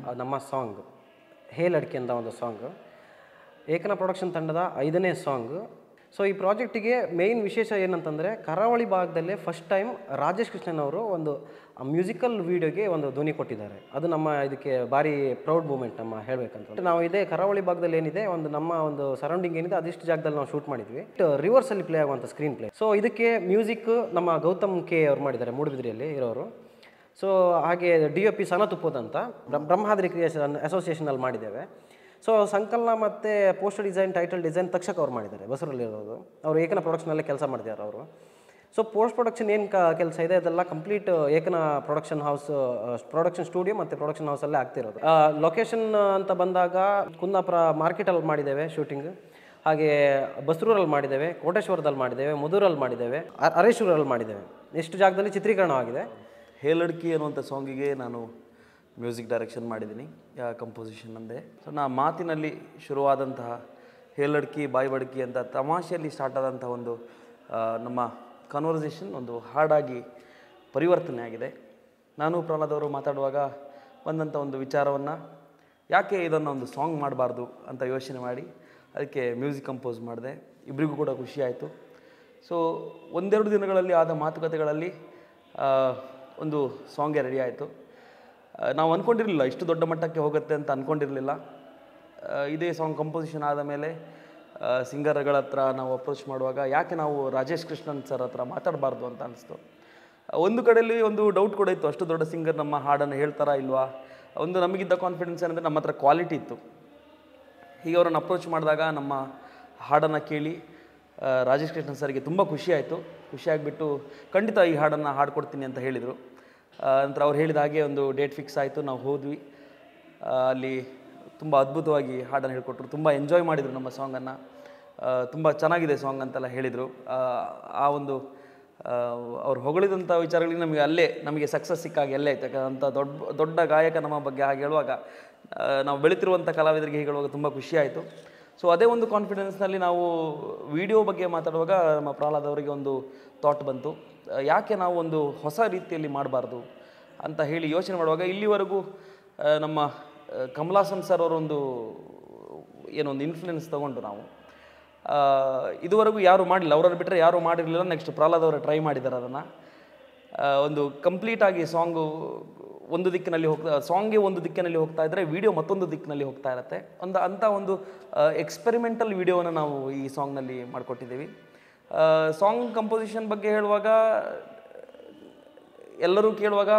ನಮ್ಮ ಸಾಂಗ್ ಹೇ ಲಡ್ಕಿ ಅಂತ ಒಂದು ಸಾಂಗ್ ಏಕನ ಪ್ರೊಡಕ್ಷನ್ ತಂಡದ 5ನೇ ಸಾಂಗ್. ಸೊ ಈ ಪ್ರಾಜೆಕ್ಟಿಗೆ ಮೇಯ್ನ್ ವಿಶೇಷ ಏನಂತಂದರೆ ಕರಾವಳಿ ಭಾಗದಲ್ಲೇ ಫಸ್ಟ್ ಟೈಮ್ ರಾಜೇಶ್ ಕೃಷ್ಣನ್ ಅವರು ಒಂದು ಮ್ಯೂಸಿಕಲ್ ವೀಡಿಯೋಗೆ ಒಂದು ಧ್ವನಿ ಕೊಟ್ಟಿದ್ದಾರೆ. ಅದು ನಮ್ಮ ಇದಕ್ಕೆ ಭಾರಿ ಪ್ರೌಡ್ ಮೂಮೆಂಟ್ ನಮ್ಮ ಹೇಳಬೇಕಂತ. ನಾವು ಇದೇ ಕರಾವಳಿ ಭಾಗದಲ್ಲಿ ಏನಿದೆ ನಮ್ಮ ಒಂದು ಸರೌಂಡಿಂಗ್ ಏನಿದೆ ಅದಿಷ್ಟು ಜಾಗದಲ್ಲಿ ನಾವು ಶೂಟ್ ಮಾಡಿದ್ವಿ. ರಿವರ್ಸಲ್ಲಿ ಪ್ಲೇ ಆಗುವಂಥ ಸ್ಕ್ರೀನ್ ಪ್ಲೇ. ಸೊ ಇದಕ್ಕೆ ಮ್ಯೂಸಿಕ್ ನಮ್ಮ ಗೌತಮ್ ಕೆ ಅವ್ರು ಮಾಡಿದ್ದಾರೆ, ಮೂಡುಬಿದ್ರಿಯಲ್ಲಿ ಇರೋರು. ಸೊ ಹಾಗೆ DOP ಸನತುಪ್ಪದ್ ಅಂತ ಬ್ರಹ್ಮಾದ್ರಿ ಕ್ರಿಯೇಷನ್ ಅಸೋಸಿಯೇಷನಲ್ಲಿ ಮಾಡಿದ್ದೇವೆ. ಸೊ ಸಂಕಲನ ಮತ್ತು poster design, title design Takshaka ಅವ್ರು ಮಾಡಿದ್ದಾರೆ, ಬಸರಲ್ಲಿರೋದು. ಅವರು ಏಕನ ಪ್ರೊಡಕ್ಷನಲ್ಲೇ ಕೆಲಸ ಮಾಡಿದ್ದಾರೆ ಅವರು. ಸೊ ಪೋಸ್ಟ್ ಪ್ರೊಡಕ್ಷನ್ ಏನು ಕೆಲಸ ಇದೆ ಅದೆಲ್ಲ ಕಂಪ್ಲೀಟ್ ಏಕನ ಪ್ರೊಡಕ್ಷನ್ ಸ್ಟುಡಿಯೋ ಮತ್ತು ಪ್ರೊಡಕ್ಷನ್ ಹೌಸಲ್ಲೇ ಆಗ್ತಿರೋದು. ಲೊಕೇಶನ್ ಅಂತ ಬಂದಾಗ ಕುಂದಾಪುರ ಮಾರ್ಕೆಟಲ್ಲಿ ಮಾಡಿದ್ದೇವೆ ಶೂಟಿಂಗ್, ಹಾಗೆ ಬಸ್ರೂರಲ್ಲಿ ಮಾಡಿದ್ದೇವೆ, ಕೋಟೇಶ್ವರದಲ್ಲಿ ಮಾಡಿದ್ದೇವೆ, ಮಧುರಲ್ಲಿ ಮಾಡಿದ್ದೇವೆ, ಅರೇಶ್ವರಲ್ಲಿ ಮಾಡಿದ್ದೇವೆ. ಎಷ್ಟು ಜಾಗದಲ್ಲಿ ಚಿತ್ರೀಕರಣವಾಗಿದೆ. ಹೇ ಲಡ್ಕಿ ಅನ್ನುವಂಥ ಸಾಂಗಿಗೆ ನಾನು ಮ್ಯೂಸಿಕ್ ಡೈರೆಕ್ಷನ್ ಮಾಡಿದ್ದೀನಿ, ಕಂಪೋಸಿಷನ್ ಅಂದೆ. ಸೊ ನಾ ಮಾತಿನಲ್ಲಿ ಶುರುವಾದಂತಹ ಹೇ ಲಡ್ಕಿ ಬಾಯ್ ಬಡ್ಕಿ ಅಂತ ತಮಾಷೆಯಲ್ಲಿ ಸ್ಟಾರ್ಟ್ ಆದಂಥ ಒಂದು ನಮ್ಮ ಕನ್ವರ್ಸೇಷನ್ ಒಂದು ಹಾಡಾಗಿ ಪರಿವರ್ತನೆ ಆಗಿದೆ. ನಾನು ಪ್ರಹ್ಲಾದ್ ಅವರು ಮಾತಾಡುವಾಗ ಬಂದಂಥ ಒಂದು ವಿಚಾರವನ್ನು ಯಾಕೆ ಇದನ್ನು ಒಂದು ಸಾಂಗ್ ಮಾಡಬಾರ್ದು ಅಂತ ಯೋಚನೆ ಮಾಡಿ ಅದಕ್ಕೆ ಮ್ಯೂಸಿಕ್ ಕಂಪೋಸ್ ಮಾಡಿದೆ. ಇಬ್ಬರಿಗೂ ಕೂಡ ಖುಷಿಯಾಯಿತು. ಸೊ ಒಂದೆರಡು ದಿನಗಳಲ್ಲಿ ಆದ ಮಾತುಕತೆಗಳಲ್ಲಿ ಒಂದು ಸಾಂಗೇ ರೆಡಿ ಆಯಿತು. ನಾವು ಅಂದ್ಕೊಂಡಿರಲಿಲ್ಲ ಇಷ್ಟು ದೊಡ್ಡ ಮಟ್ಟಕ್ಕೆ ಹೋಗುತ್ತೆ ಅಂತ ಅಂದ್ಕೊಂಡಿರಲಿಲ್ಲ. ಇದೇ ಸಾಂಗ್ ಕಂಪೋಸಿಷನ್ ಆದ ಮೇಲೆ ಸಿಂಗರ್ಗಳ ಹತ್ರ ನಾವು ಅಪ್ರೋಚ್ ಮಾಡುವಾಗ ಯಾಕೆ ನಾವು ರಾಜೇಶ್ ಕೃಷ್ಣನ್ ಸರ್ ಹತ್ರ ಮಾತಾಡಬಾರ್ದು ಅಂತ ಅನಿಸ್ತು. ಒಂದು ಕಡೆಯಲ್ಲಿ ಒಂದು ಡೌಟ್ ಕೂಡ ಇತ್ತು, ಅಷ್ಟು ದೊಡ್ಡ ಸಿಂಗರ್ ನಮ್ಮ ಹಾಡನ್ನು ಹೇಳ್ತಾರಾ ಇಲ್ವಾ. ಒಂದು ನಮಗಿದ್ದ ಕಾನ್ಫಿಡೆನ್ಸ್ ಏನಂದರೆ ನಮ್ಮ ಹತ್ರ ಕ್ವಾಲಿಟಿ ಇತ್ತು. ಹೀಗೆ ಅವರನ್ನು ಅಪ್ರೋಚ್ ಮಾಡಿದಾಗ ನಮ್ಮ ಹಾಡನ್ನು ಕೇಳಿ ರಾಜೇಶ್ ಕೃಷ್ಣನ್ ಸರ್ಗೆ ತುಂಬ ಖುಷಿಯಾಗಿಬಿಟ್ಟು ಖಂಡಿತ ಈ ಹಾಡನ್ನು ಹಾಡ್ಕೊಡ್ತೀನಿ ಅಂತ ಹೇಳಿದರು. ನಂತರ ಅವ್ರು ಹೇಳಿದ ಹಾಗೆ ಒಂದು ಡೇಟ್ ಫಿಕ್ಸ್ ಆಯಿತು, ನಾವು ಹೋದ್ವಿ. ಅಲ್ಲಿ ತುಂಬ ಅದ್ಭುತವಾಗಿ ಹಾಡನ್ನು ಹೇಳಿಕೊಟ್ರು, ತುಂಬ ಎಂಜಾಯ್ ಮಾಡಿದರು ನಮ್ಮ ಸಾಂಗನ್ನು. ತುಂಬ ಚೆನ್ನಾಗಿದೆ ಸಾಂಗ್ ಅಂತೆಲ್ಲ ಹೇಳಿದರು. ಆ ಒಂದು ಅವ್ರು ಹೊಗಳಿದಂಥ ವಿಚಾರಗಳಿಗೆ ನಮಗೆ ಸಕ್ಸಸ್ ಸಿಕ್ಕಾಗಿ ಅಲ್ಲೇ ಆಯ್ತು. ಯಾಕಂತ ದೊಡ್ಡ ಗಾಯಕ ನಮ್ಮ ಬಗ್ಗೆ ಹಾಗೆ ಹೇಳುವಾಗ ನಾವು ಬೆಳೀತಿರುವಂಥ ಕಲಾವಿದರಿಗೆ ಹೀಗೆ ಹೇಳುವಾಗ ತುಂಬ ಖುಷಿಯಾಯಿತು. ಸೊ ಅದೇ ಒಂದು ಕಾನ್ಫಿಡೆನ್ಸ್ನಲ್ಲಿ ನಾವು ವಿಡಿಯೋ ಬಗ್ಗೆ ಮಾತಾಡುವಾಗ ನಮ್ಮ ಪ್ರಹ್ಲಾದ್ ಅವರಿಗೆ ಒಂದು ಥಾಟ್ ಬಂತು, ಯಾಕೆ ನಾವು ಒಂದು ಹೊಸ ರೀತಿಯಲ್ಲಿ ಮಾಡಬಾರ್ದು ಅಂತ ಹೇಳಿ ಯೋಚನೆ ಮಾಡುವಾಗ ಇಲ್ಲಿವರೆಗೂ ನಮ್ಮ ಕಮಲಾಸನ್ ಸರ್ ಅವರೊಂದು ಏನೊಂದು ಇನ್ಫ್ಲುಯೆನ್ಸ್ ತೊಗೊಂಡು ನಾವು ಇದುವರೆಗೂ ಯಾರೂ ಮಾಡಲಿಲ್ಲ, ಅವರನ್ನು ಬಿಟ್ಟರೆ ಯಾರೂ ಮಾಡಿರಲಿಲ್ಲ. ನೆಕ್ಸ್ಟ್ ಪ್ರಹ್ಲಾದ್ ಅವರು ಟ್ರೈ ಮಾಡಿದ್ದಾರೆ ಅದನ್ನು. ಒಂದು ಕಂಪ್ಲೀಟಾಗಿ ಸಾಂಗು ಒಂದು ದಿಕ್ಕಿನಲ್ಲಿ ಸಾಂಗೇ ಒಂದು ದಿಕ್ಕಿನಲ್ಲಿ ಹೋಗ್ತಾ ಇದ್ದರೆ ವಿಡಿಯೋ ಮತ್ತೊಂದು ದಿಕ್ಕಿನಲ್ಲಿ ಹೋಗ್ತಾ ಇರುತ್ತೆ. ಅಂಥ ಒಂದು ಎಕ್ಸ್ಪೆರಿಮೆಂಟಲ್ ವಿಡಿಯೋವನ್ನು ನಾವು ಈ ಸಾಂಗ್ನಲ್ಲಿ ಮಾಡಿಕೊಟ್ಟಿದ್ದೀವಿ. ಸಾಂಗ್ ಕಂಪೋಸಿಷನ್ ಬಗ್ಗೆ ಹೇಳುವಾಗ ಎಲ್ಲರೂ ಕೇಳುವಾಗ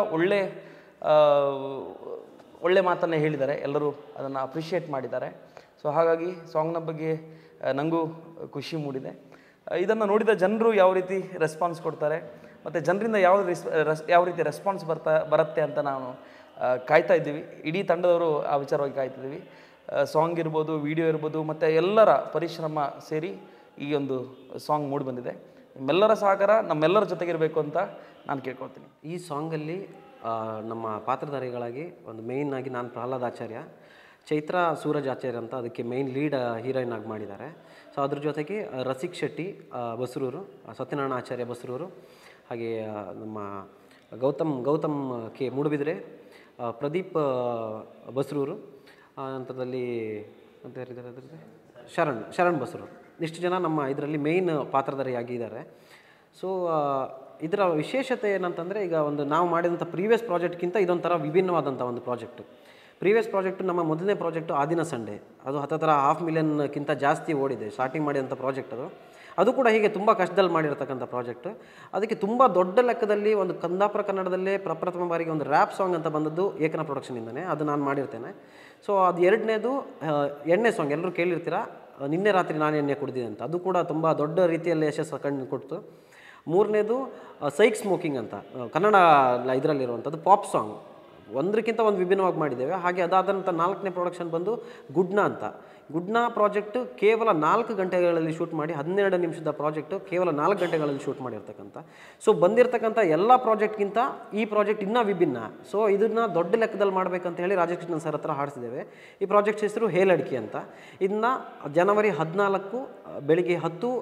ಒಳ್ಳೆ ಮಾತನ್ನೇ ಹೇಳಿದ್ದಾರೆ, ಎಲ್ಲರೂ ಅದನ್ನು ಅಪ್ರಿಷಿಯೇಟ್ ಮಾಡಿದ್ದಾರೆ. ಸೊ ಹಾಗಾಗಿ ಸಾಂಗ್ನ ಬಗ್ಗೆ ನನಗೂ ಖುಷಿ ಮೂಡಿದೆ. ಇದನ್ನು ನೋಡಿದ ಜನರು ಯಾವ ರೀತಿ ರೆಸ್ಪಾನ್ಸ್ ಕೊಡ್ತಾರೆ ಮತ್ತು ಜನರಿಂದ ಯಾವ ರೀತಿ ರೆಸ್ಪಾನ್ಸ್ ಬರುತ್ತೆ ಅಂತ ನಾವು ಕಾಯ್ತಾ ಇದ್ದೀವಿ. ಇಡೀ ತಂಡದವರು ಆ ವಿಚಾರವಾಗಿ ಕಾಯ್ತಿದ್ದೀವಿ. ಸಾಂಗ್ ಇರ್ಬೋದು, ವಿಡಿಯೋ ಇರ್ಬೋದು, ಮತ್ತು ಎಲ್ಲರ ಪರಿಶ್ರಮ ಸೇರಿ ಈ ಒಂದು ಸಾಂಗ್ ಮೂಡಿ ಬಂದಿದೆ. ನಿಮ್ಮೆಲ್ಲರ ಸಹಕಾರ ನಮ್ಮೆಲ್ಲರ ಜೊತೆಗಿರಬೇಕು ಅಂತ ನಾನು ಕೇಳ್ಕೊಳ್ತೀನಿ. ಈ ಸಾಂಗಲ್ಲಿ ನಮ್ಮ ಪಾತ್ರಧಾರಿಗಳಾಗಿ ಒಂದು ಮೇಯ್ನ್ ಆಗಿ ನಾನು ಪ್ರಹ್ಲಾದ್ ಆಚಾರ್ಯ, ಚೈತ್ರ ಸೂರಜ್ ಆಚಾರ್ಯ ಅಂತ ಅದಕ್ಕೆ ಮೇಯ್ನ್ ಲೀಡ್ ಹೀರೋಯಿನ್ ಆಗಿ ಮಾಡಿದ್ದಾರೆ. ಸೊ ಅದ್ರ ಜೊತೆಗೆ ರಸಿಕ್ ಶೆಟ್ಟಿ ಬಸ್ರೂರು, ಸತ್ಯನಾರಾಯಣ ಆಚಾರ್ಯ ಬಸ್ರೂರು, ಹಾಗೆ ನಮ್ಮ ಗೌತಮ್ ಕೆ ಮೂಡುಬಿದ್ರೆ, ಪ್ರದೀಪ್ ಬಸ್ರೂರು, ನಂತರದಲ್ಲಿ ಅಂತ ಯಾರಿದ್ದಾರೆ ಅದರಲ್ಲಿ ಶರಣ್ ಬಸ್ರೂರು. ಇಷ್ಟು ಜನ ನಮ್ಮ ಇದರಲ್ಲಿ ಮೇಯ್ನ್ ಪಾತ್ರಧಾರಿಯಾಗಿದ್ದಾರೆ. ಸೊ ಇದರ ವಿಶೇಷತೆ ಏನಂತಂದರೆ, ಈಗ ಒಂದು ನಾವು ಮಾಡಿದಂಥ ಪ್ರೀವಿಯಸ್ ಪ್ರಾಜೆಕ್ಟ್ಗಿಂತ ಇದೊಂಥರ ವಿಭಿನ್ನವಾದಂಥ ಒಂದು ಪ್ರಾಜೆಕ್ಟು. ಪ್ರೀವಿಯಸ್ ಪ್ರಾಜೆಕ್ಟು ನಮ್ಮ ಮೊದಲನೇ ಪ್ರಾಜೆಕ್ಟು ಆದಿನ ಸಂಡೇ, ಅದು ಹತ್ತಿರ 500,000ಕ್ಕಿಂತ ಜಾಸ್ತಿ ಓಡಿದೆ ಸ್ಟಾರ್ಟಿಂಗ್ ಮಾಡಿದಂಥ ಪ್ರಾಜೆಕ್ಟ್. ಅದು ಕೂಡ ಹೀಗೆ ತುಂಬ ಕಷ್ಟದಲ್ಲಿ ಮಾಡಿರ್ತಕ್ಕಂಥ ಪ್ರಾಜೆಕ್ಟು. ಅದಕ್ಕೆ ತುಂಬ ದೊಡ್ಡ ಲೆಕ್ಕದಲ್ಲಿ ಒಂದು ಕುಂದಾಪುರ ಕನ್ನಡದಲ್ಲೇ ಪ್ರಪ್ರಥಮ ಬಾರಿಗೆ ಒಂದು ರ್ಯಾಪ್ ಸಾಂಗ್ ಅಂತ ಬಂದದ್ದು ಏಕನ ಪ್ರೊಡಕ್ಷನಿಂದನೇ, ಅದು ನಾನು ಮಾಡಿರ್ತೇನೆ. ಸೊ ಅದು ಎರಡನೇದು ಎಣ್ಣೆ ಸಾಂಗ್, ಎಲ್ಲರೂ ಕೇಳಿರ್ತೀರ, ನಿನ್ನೆ ರಾತ್ರಿ ನಾನು ಎಣ್ಣೆ ಕುಡಿದಿದೆ ಅಂತ, ಅದು ಕೂಡ ತುಂಬ ದೊಡ್ಡ ರೀತಿಯಲ್ಲಿ ಯಶಸ್ಸು ಕೊಡ್ತು. ಮೂರನೇದು ಸೈಕ್ ಸ್ಮೋಕಿಂಗ್ ಅಂತ ಕನ್ನಡ ಇದರಲ್ಲಿರುವಂಥದ್ದು ಪಾಪ್ ಸಾಂಗ್, ಒಂದಕ್ಕಿಂತ ಒಂದು ವಿಭಿನ್ನವಾಗಿ ಮಾಡಿದ್ದೇವೆ. ಹಾಗೆ ಅದಾದಂಥ 4ನೇ ಪ್ರೊಡಕ್ಷನ್ ಬಂದು ಗುಡ್ನ ಪ್ರಾಜೆಕ್ಟು ಕೇವಲ 4 ಗಂಟೆಗಳಲ್ಲಿ ಶೂಟ್ ಮಾಡಿ 12 ನಿಮಿಷದ ಪ್ರಾಜೆಕ್ಟು ಕೇವಲ 4 ಗಂಟೆಗಳಲ್ಲಿ ಶೂಟ್ ಮಾಡಿರ್ತಕ್ಕಂಥ. ಸೊ ಬಂದಿರತಕ್ಕಂಥ ಎಲ್ಲ ಪ್ರಾಜೆಕ್ಟ್ಗಿಂತ ಈ ಪ್ರಾಜೆಕ್ಟ್ ಇನ್ನೂ ವಿಭಿನ್ನ. ಸೊ ಇದನ್ನು ದೊಡ್ಡ ಲೆಕ್ಕದಲ್ಲಿ ಮಾಡಬೇಕಂತ ಹೇಳಿ ರಾಜೇಶ್ ಕೃಷ್ಣನ್ ಸರ್ ಹತ್ರ ಹಾಡಿಸಿದ್ದೇವೆ. ಈ ಪ್ರಾಜೆಕ್ಟ್ ಹೆಸರು ಹೇ ಲಡ್ಕಿ ಅಂತ. ಇದನ್ನು ಜನವರಿ 14 ಬೆಳಿಗ್ಗೆ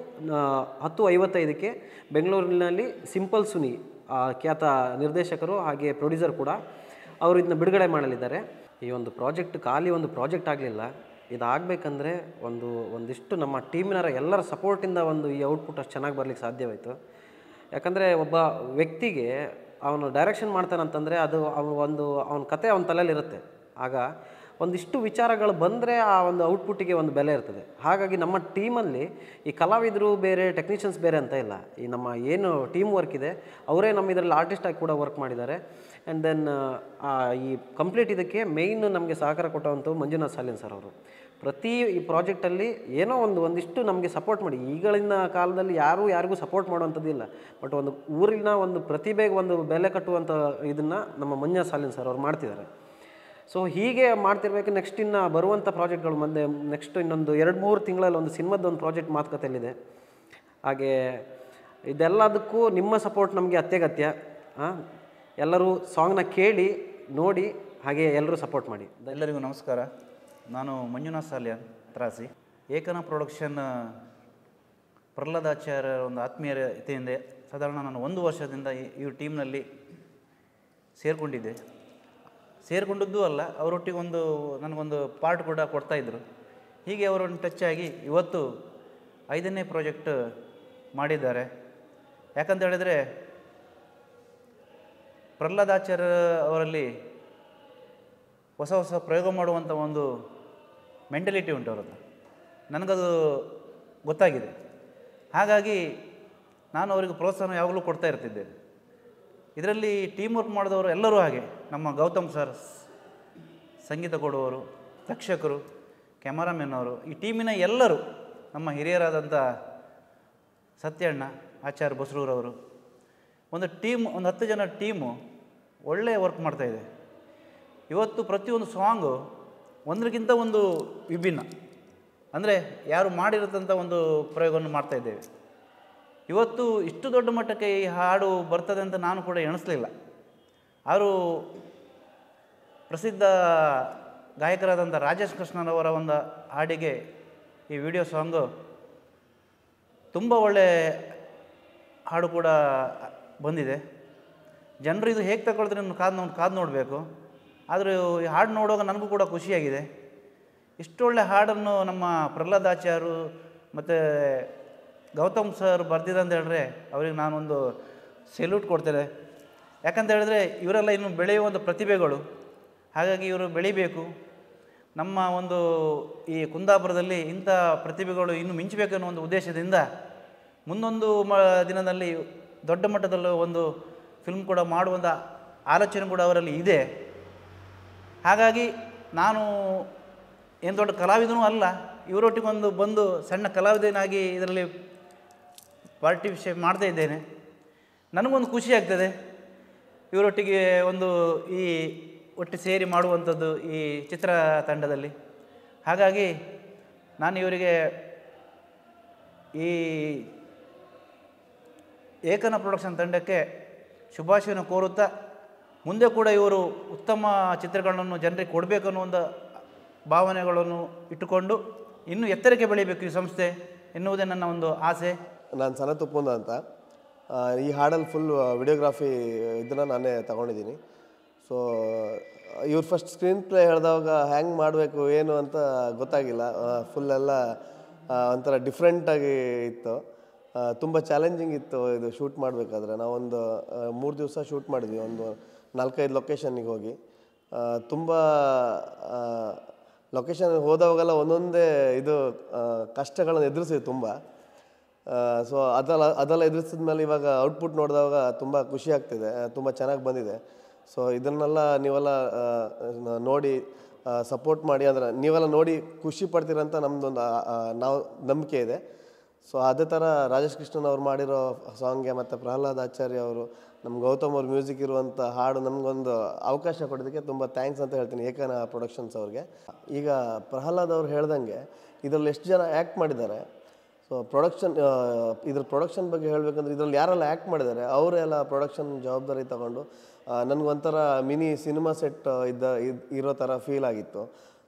10:55ಕ್ಕೆ ಬೆಂಗಳೂರಿನಲ್ಲಿ ಸಿಂಪಲ್ ಸುನಿ ಖ್ಯಾತ ನಿರ್ದೇಶಕರು ಹಾಗೆ ಪ್ರೊಡ್ಯೂಸರ್ ಕೂಡ ಅವರು ಇದನ್ನ ಬಿಡುಗಡೆ ಮಾಡಲಿದ್ದಾರೆ. ಈ ಒಂದು ಪ್ರಾಜೆಕ್ಟ್ ಖಾಲಿ ಒಂದು ಪ್ರಾಜೆಕ್ಟ್ ಆಗಲಿಲ್ಲ, ಇದಾಗಬೇಕಂದ್ರೆ ಒಂದಿಷ್ಟು ನಮ್ಮ ಟೀಮಿನರ ಎಲ್ಲರ ಸಪೋರ್ಟಿಂದ ಈ ಔಟ್ಪುಟ್ ಅಷ್ಟು ಚೆನ್ನಾಗಿ ಬರಲಿಕ್ಕೆ ಸಾಧ್ಯವಾಯಿತು. ಯಾಕಂದರೆ ಒಬ್ಬ ವ್ಯಕ್ತಿಗೆ ಅವನು ಡೈರೆಕ್ಷನ್ ಮಾಡ್ತಾನಂತಂದರೆ ಅದು ಅವನ ಕತೆ ಅವನ ತಲೆಯಲ್ಲಿರುತ್ತೆ. ಆಗ ಒಂದಿಷ್ಟು ವಿಚಾರಗಳು ಬಂದರೆ ಆ ಒಂದು ಔಟ್ಪುಟ್ಟಿಗೆ ಒಂದು ಬೆಲೆ ಇರ್ತದೆ. ಹಾಗಾಗಿ ನಮ್ಮ ಟೀಮಲ್ಲಿ ಈ ಕಲಾವಿದರು ಬೇರೆ, ಟೆಕ್ನಿಷಿಯನ್ಸ್ ಬೇರೆ ಅಂತ ಇಲ್ಲ. ಈ ನಮ್ಮ ಏನು ಟೀಮ್ ವರ್ಕ್ ಇದೆ ಅವರೇ ನಮ್ಮ ಇದರಲ್ಲಿ ಆರ್ಟಿಸ್ಟಾಗಿ ಕೂಡ ವರ್ಕ್ ಮಾಡಿದ್ದಾರೆ. ಆ್ಯಂಡ್ ದೆನ್ ಈ ಕಂಪ್ಲೀಟ್ ಇದಕ್ಕೆ ಮೇಯ್ನ್ ನಮಗೆ ಸಹಕಾರ ಕೊಟ್ಟವಂಥವು ಮಂಜುನಾಥ್ ಸಾಲಿನ್ ಸರ್ ಅವರು. ಪ್ರತಿ ಈ ಪ್ರಾಜೆಕ್ಟಲ್ಲಿ ಏನೋ ಒಂದಿಷ್ಟು ನಮಗೆ ಸಪೋರ್ಟ್ ಮಾಡಿ, ಈಗಳಿನ ಕಾಲದಲ್ಲಿ ಯಾರಿಗೂ ಸಪೋರ್ಟ್ ಮಾಡುವಂಥದ್ದಿಲ್ಲ, ಬಟ್ ಒಂದು ಊರಿನ ಒಂದು ಪ್ರತಿಭೆಗೆ ಒಂದು ಬೆಲೆ ಕಟ್ಟುವಂಥ ಇದನ್ನು ನಮ್ಮ ಮಂಜುನಾಥ್ ಸಾಲಿನ್ ಸರ್ ಅವ್ರು ಮಾಡ್ತಿದ್ದಾರೆ. ಸೊ ಹೀಗೆ ಮಾಡ್ತಿರ್ಬೇಕು. ನೆಕ್ಸ್ಟ್ ಇನ್ನು ಬರುವಂಥ ಪ್ರಾಜೆಕ್ಟ್ಗಳು ಮತ್ತೆ ನೆಕ್ಸ್ಟ್ ಇನ್ನೊಂದು 2-3 ತಿಂಗಳಲ್ಲಿ ಒಂದು ಸಿನಿಮಾದೊಂದು ಪ್ರಾಜೆಕ್ಟ್ ಮಾತುಕತೆಯಲ್ಲಿದೆ. ಹಾಗೆ ಇದೆಲ್ಲದಕ್ಕೂ ನಿಮ್ಮ ಸಪೋರ್ಟ್ ನಮಗೆ ಅತ್ಯಗತ್ಯ. ಎಲ್ಲರೂ ಸಾಂಗ್ನ ಕೇಳಿ ನೋಡಿ, ಹಾಗೆ ಎಲ್ಲರೂ ಸಪೋರ್ಟ್ ಮಾಡಿ. ಎಲ್ಲರಿಗೂ ನಮಸ್ಕಾರ. ನಾನು ಮಂಜುನಾಥ್ ಸಾಲಿಯನ್ ತ್ರಾಸಿ. ಏಕನ ಪ್ರೊಡಕ್ಷನ್ ಪ್ರಹ್ಲಾದಾಚಾರ್ಯ ಒಂದು ಆತ್ಮೀಯತೆಯಿಂದ ಸಾಧಾರಣ ನಾನು 1 ವರ್ಷದಿಂದ ಈ ಟೀಮ್ನಲ್ಲಿ ಸೇರಿಕೊಂಡಿದ್ದೂ ಅಲ್ಲ, ಅವರೊಟ್ಟಿಗೆ ನನಗೊಂದು ಪಾರ್ಟ್ ಕೂಡ ಕೊಡ್ತಾಯಿದ್ರು. ಹೀಗೆ ಅವರನ್ನು ಟಚ್ ಆಗಿ ಇವತ್ತು 5ನೇ ಪ್ರಾಜೆಕ್ಟ್ ಮಾಡಿದ್ದಾರೆ. ಯಾಕಂತ ಹೇಳಿದರೆ ಪ್ರಹ್ಲಾದಾಚಾರ್ಯ ಅವರಲ್ಲಿ ಹೊಸ ಪ್ರಯೋಗ ಮಾಡುವಂಥ ಒಂದು ಮೆಂಟಲಿಟಿ ಉಂಟು ಅವರದ್ದು, ನನಗದು ಗೊತ್ತಾಗಿದೆ. ಹಾಗಾಗಿ ನಾನು ಅವರಿಗೆ ಪ್ರೋತ್ಸಾಹ ಯಾವಾಗಲೂ ಕೊಡ್ತಾ ಇರ್ತಿದ್ದೆ. ಇದರಲ್ಲಿ ಟೀಮ್ ವರ್ಕ್ ಮಾಡಿದವರು ಎಲ್ಲರೂ ಹಾಗೆ, ನಮ್ಮ ಗೌತಮ್ ಸರ್ ಸಂಗೀತ ಕೊಡುವವರು, ತಕ್ಷಕರು, ಕ್ಯಾಮರಾಮೆನ್ ಅವರು, ಈ ಟೀಮಿನ ಎಲ್ಲರೂ, ನಮ್ಮ ಹಿರಿಯರಾದಂಥ ಸತ್ಯಣ್ಣ, ಆಚಾರ್ಯ ಬಸ್ರೂರವರು, ಒಂದು 10 ಜನ ಟೀಮು ಒಳ್ಳೆಯ ವರ್ಕ್ ಮಾಡ್ತಾಯಿದೆ. ಇವತ್ತು ಪ್ರತಿಯೊಂದು ಸಾಂಗು ಒಂದಕ್ಕಿಂತ ಒಂದು ವಿಭಿನ್ನ, ಅಂದರೆ ಯಾರು ಮಾಡಿರತಂಥ ಒಂದು ಪ್ರಯೋಗವನ್ನು ಮಾಡ್ತಾಯಿದ್ದೇವೆ. ಇವತ್ತು ಇಷ್ಟು ದೊಡ್ಡ ಮಟ್ಟಕ್ಕೆ ಈ ಹಾಡು ಬರ್ತದೆ ಅಂತ ನಾನು ಕೂಡ ಎಣಿಸಲಿಲ್ಲ. ಅವರು ಪ್ರಸಿದ್ಧ ಗಾಯಕರಾದಂಥ ರಾಜೇಶ್ ಕೃಷ್ಣನವರ ಒಂದು ಹಾಡಿಗೆ ಈ ವಿಡಿಯೋ ಸಾಂಗು ತುಂಬ ಒಳ್ಳೆ ಹಾಡು ಕೂಡ ಬಂದಿದೆ. ಜನರು ಇದು ಹೇಗೆ ತಗೊಳ್ತಾರೆ ಕಾದು ನೋಡಬೇಕು. ಆದರೂ ಈ ಹಾಡು ನೋಡುವಾಗ ನನಗೂ ಕೂಡ ಖುಷಿಯಾಗಿದೆ. ಇಷ್ಟೊಳ್ಳೆ ಹಾಡನ್ನು ನಮ್ಮ ಪ್ರಹ್ಲಾದಾಚಾರ್ಯರು ಮತ್ತು ಗೌತಮ್ ಸರ್ ಬರ್ದಿದೆ ಅಂತ ಹೇಳಿದ್ರೆ ಅವರಿಗೆ ನಾನೊಂದು ಸೆಲ್ಯೂಟ್ ಕೊಡ್ತೇನೆ. ಯಾಕಂತ ಹೇಳಿದ್ರೆ ಇವರೆಲ್ಲ ಇನ್ನು ಬೆಳೆಯುವಂಥ ಪ್ರತಿಭೆಗಳು. ಹಾಗಾಗಿ ಇವರು ಬೆಳಿಬೇಕು. ನಮ್ಮ ಈ ಕುಂದಾಪುರದಲ್ಲಿ ಇಂಥ ಪ್ರತಿಭೆಗಳು ಇನ್ನೂ ಮಿಂಚಬೇಕನ್ನೋ ಒಂದು ಉದ್ದೇಶದಿಂದ ಮುಂದೊಂದು ದಿನದಲ್ಲಿ ದೊಡ್ಡ ಮಟ್ಟದಲ್ಲಿ ಒಂದು ಫಿಲ್ಮ್ ಕೂಡ ಮಾಡುವಂಥ ಆಲೋಚನೆ ಕೂಡ ಅವರಲ್ಲಿ ಇದೆ. ಹಾಗಾಗಿ ನಾನು ಏನು ದೊಡ್ಡ ಕಲಾವಿದನೂ ಅಲ್ಲ, ಇವರೊಟ್ಟಿಗೆ ಬಂದು ಸಣ್ಣ ಕಲಾವಿದನಾಗಿ ಇದರಲ್ಲಿ ಪಾರ್ಟಿಸಿಪೇಟ್ ಮಾಡ್ತಾ ಇದ್ದೇನೆ. ನನಗೊಂದು ಖುಷಿ ಆಗ್ತದೆ ಇವರೊಟ್ಟಿಗೆ ಈ ಒಟ್ಟು ಸೇರಿ ಮಾಡುವಂಥದ್ದು ಈ ಚಿತ್ರತಂಡದಲ್ಲಿ. ಹಾಗಾಗಿ ನಾನು ಇವರಿಗೆ ಈ ಏಕನ ಪ್ರೊಡಕ್ಷನ್ ತಂಡಕ್ಕೆ ಶುಭಾಶಯವನ್ನು ಕೋರುತ್ತಾ, ಮುಂದೆ ಕೂಡ ಇವರು ಉತ್ತಮ ಚಿತ್ರಗಳನ್ನು ಜನರಿಗೆ ಕೊಡಬೇಕನ್ನೋ ಒಂದು ಭಾವನೆಗಳನ್ನು ಇಟ್ಟುಕೊಂಡು ಇನ್ನೂ ಎತ್ತರಕ್ಕೆ ಬೆಳೀಬೇಕು ಈ ಸಂಸ್ಥೆ ಎನ್ನುವುದೇ ನನ್ನ ಒಂದು ಆಸೆ. ನಾನು ಸನತ್ ಉಪ್ಪುಂದ ಅಂತ. ಈ ಹಾಡಲ್ಲಿ ಫುಲ್ ವಿಡಿಯೋಗ್ರಾಫಿ ಇದನ್ನು ನಾನೇ ತಗೊಂಡಿದ್ದೀನಿ. ಸೊ ಇವ್ರು ಫಸ್ಟ್ ಸ್ಕ್ರೀನ್ ಪ್ಲೇ ಹೇಳಿದಾಗ ಹ್ಯಾಂಗೆ ಮಾಡಬೇಕು ಏನು ಅಂತ ಗೊತ್ತಾಗಿಲ್ಲ. ಫುಲ್ಲೆಲ್ಲ ಒಂಥರ ಡಿಫ್ರೆಂಟಾಗಿ ಇತ್ತು. ತುಂಬ ಚಾಲೆಂಜಿಂಗ್ ಇತ್ತು ಇದು ಶೂಟ್ ಮಾಡಬೇಕಾದ್ರೆ. ನಾವೊಂದು 3 ದಿವಸ ಶೂಟ್ ಮಾಡಿದ್ವಿ, ಒಂದು 4-5 ಲೊಕೇಶನ್ನಿಗೆ ಹೋಗಿ. ತುಂಬ ಲೊಕೇಶನ್ ಹೋದವಾಗೆಲ್ಲ ಒಂದೊಂದೇ ಕಷ್ಟಗಳನ್ನು ಎದುರಿಸಿದ್ವಿ ತುಂಬ. ಸೊ ಅದೆಲ್ಲ ಎದುರಿಸಿದ ಮೇಲೆ ಇವಾಗ ಔಟ್ಪುಟ್ ನೋಡಿದಾಗ ತುಂಬ ಖುಷಿ ಆಗ್ತಿದೆ, ತುಂಬ ಚೆನ್ನಾಗಿ ಬಂದಿದೆ. ಸೊ ಇದನ್ನೆಲ್ಲ ನೀವೆಲ್ಲ ನೋಡಿ ಸಪೋರ್ಟ್ ಮಾಡಿ, ಅಂದರೆ ನೀವೆಲ್ಲ ನೋಡಿ ಖುಷಿ ಪಡ್ತೀರಂತ ನಮ್ಮದೊಂದು ನಂಬಿಕೆ ಇದೆ. ಸೊ ಅದೇ ಥರ ರಾಜೇಶ್ ಕೃಷ್ಣನ್ ಅವ್ರು ಮಾಡಿರೋ ಸಾಂಗ್ಗೆ ಮತ್ತು ಪ್ರಹ್ಲಾದ್ ಆಚಾರ್ಯ ಅವರು, ನಮ್ಮ ಗೌತಮ್ ಅವ್ರ ಮ್ಯೂಸಿಕ್ ಇರುವಂಥ ಹಾಡು ನಮಗೊಂದು ಅವಕಾಶ ಕೊಡೋದಕ್ಕೆ ತುಂಬ ಥ್ಯಾಂಕ್ಸ್ ಅಂತ ಹೇಳ್ತೀನಿ ಏಕನ ಪ್ರೊಡಕ್ಷನ್ಸ್ ಅವ್ರಿಗೆ. ಈಗ ಪ್ರಹ್ಲಾದ್ ಅವ್ರು ಹೇಳ್ದಂಗೆ ಇದರಲ್ಲಿ ಎಷ್ಟು ಜನ ಆ್ಯಕ್ಟ್ ಮಾಡಿದ್ದಾರೆ. ಸೊ ಇದ್ರ ಪ್ರೊಡಕ್ಷನ್ ಬಗ್ಗೆ ಹೇಳಬೇಕಂದ್ರೆ ಇದರಲ್ಲಿ ಯಾರೆಲ್ಲ ಆ್ಯಕ್ಟ್ ಮಾಡಿದ್ದಾರೆ ಅವರೆಲ್ಲ ಪ್ರೊಡಕ್ಷನ್ ಜವಾಬ್ದಾರಿ ತಗೊಂಡು ನನಗೊಂಥರ ಮಿನಿ ಸಿನಿಮಾ ಸೆಟ್ ಇರೋ ಥರ ಫೀಲ್ ಆಗಿತ್ತು.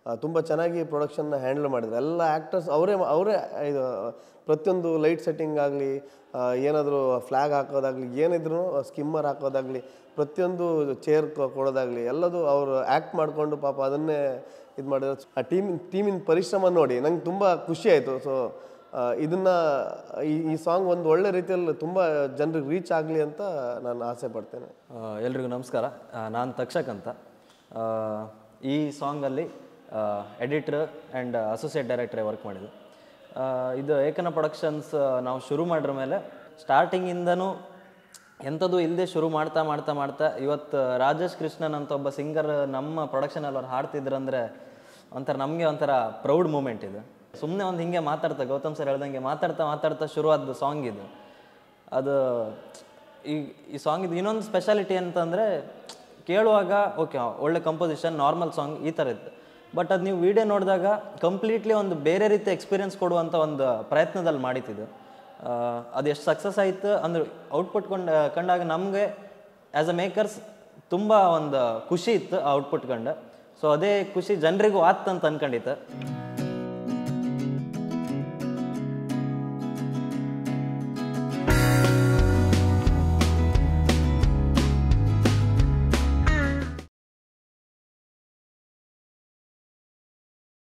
ತುಂಬ ಚೆನ್ನಾಗಿ ಪ್ರೊಡಕ್ಷನ್ನ ಹ್ಯಾಂಡಲ್ ಮಾಡಿದ್ರು. ಎಲ್ಲ ಆ್ಯಕ್ಟರ್ಸ್ ಅವರೇ ಇದು ಪ್ರತಿಯೊಂದು ಲೈಟ್ ಸೆಟ್ಟಿಂಗ್ ಆಗಲಿ, ಏನಾದರೂ ಫ್ಲ್ಯಾಗ್ ಹಾಕೋದಾಗಲಿ, ಏನಿದ್ರು ಸ್ಕಿಮ್ಮರ್ ಹಾಕೋದಾಗಲಿ, ಪ್ರತಿಯೊಂದು ಚೇರ್ ಕೊಡೋದಾಗಲಿ ಎಲ್ಲದು ಅವರು ಆ್ಯಕ್ಟ್ ಮಾಡಿಕೊಂಡು ಪಾಪ ಅದನ್ನೇ ಇದು ಮಾಡಿದ್ರು. ಆ ಟೀಮಿನ ಪರಿಶ್ರಮ ನೋಡಿ ನಂಗೆ ತುಂಬ ಖುಷಿ ಆಯಿತು. ಸೊ ಇದನ್ನು ಈ ಸಾಂಗ್ ಒಂದು ಒಳ್ಳೆ ರೀತಿಯಲ್ಲಿ ತುಂಬ ಜನರಿಗೆ ರೀಚ್ ಆಗಲಿ ಅಂತ ನಾನು ಆಸೆ ಪಡ್ತೇನೆ. ಎಲ್ರಿಗೂ ನಮಸ್ಕಾರ. ನಾನು ತಕ್ಷಕ್ ಅಂತ. ಈ ಸಾಂಗಲ್ಲಿ ಎಡಿಟ್ರ್ ಆ್ಯಂಡ್ ಅಸೋಸಿಯೇಟ್ ಡೈರೆಕ್ಟ್ರೇ ವರ್ಕ್ ಮಾಡಿದ್ದು. ಇದು ಏಕನ ಪ್ರೊಡಕ್ಷನ್ಸ್ ನಾವು ಶುರು ಮಾಡಿರ ಮೇಲೆ ಸ್ಟಾರ್ಟಿಂಗಿಂದನೂ ಎಂಥದ್ದು ಇಲ್ಲದೆ ಶುರು ಮಾಡ್ತಾ ಮಾಡ್ತಾ ಮಾಡ್ತಾ ಇವತ್ತು ರಾಜೇಶ್ ಕೃಷ್ಣನ್ ಅಂತ ಒಬ್ಬ ಸಿಂಗರ್ ನಮ್ಮ ಪ್ರೊಡಕ್ಷನಲ್ಲಿ ಅವ್ರು ಹಾಡ್ತಿದ್ರಂದರೆ ನಮಗೆ ಒಂಥರ ಪ್ರೌಡ್ ಮೂಮೆಂಟ್ ಇದು. ಸುಮ್ಮನೆ ಒಂದು ಹಿಂಗೆ ಮಾತಾಡ್ತಾ ಗೌತಮ್ ಸರ್ ಹೇಳ್ದಂಗೆ ಮಾತಾಡ್ತಾ ಶುರುವಾದ ಸಾಂಗ್ ಇದು. ಅದು ಈ ಸಾಂಗಿದ್ದು ಇನ್ನೊಂದು ಸ್ಪೆಷಾಲಿಟಿ ಅಂತಂದರೆ ಕೇಳುವಾಗ ಓಕೆ ಒಳ್ಳೆ ಕಂಪೋಸಿಷನ್, ನಾರ್ಮಲ್ ಸಾಂಗ್ ಈ ಥರ ಇತ್ತು. ಬಟ್ ಅದು ನೀವು ವಿಡಿಯೋ ನೋಡಿದಾಗ ಕಂಪ್ಲೀಟ್ಲಿ ಒಂದು ಬೇರೆ ರೀತಿ ಎಕ್ಸ್ಪೀರಿಯನ್ಸ್ ಕೊಡುವಂಥ ಒಂದು ಪ್ರಯತ್ನದಲ್ಲಿ ಮಾಡಿತಿದ್ದು. ಅದು ಎಷ್ಟು ಸಕ್ಸಸ್ ಆಯಿತು ಅಂದ್ರೆ ಔಟ್ಪುಟ್ ಕಂಡಾಗ ನಮಗೆ ಆ್ಯಸ್ ಅ ಮೇಕರ್ಸ್ ತುಂಬ ಒಂದು ಖುಷಿ ಇತ್ತು ಆ ಔಟ್ಪುಟ್ ಕಂಡು. ಸೊ ಅದೇ ಖುಷಿ ಜನರಿಗೂ ಆತ್ತಂತ ಅನ್ಕೊಂಡಿತ್ತು.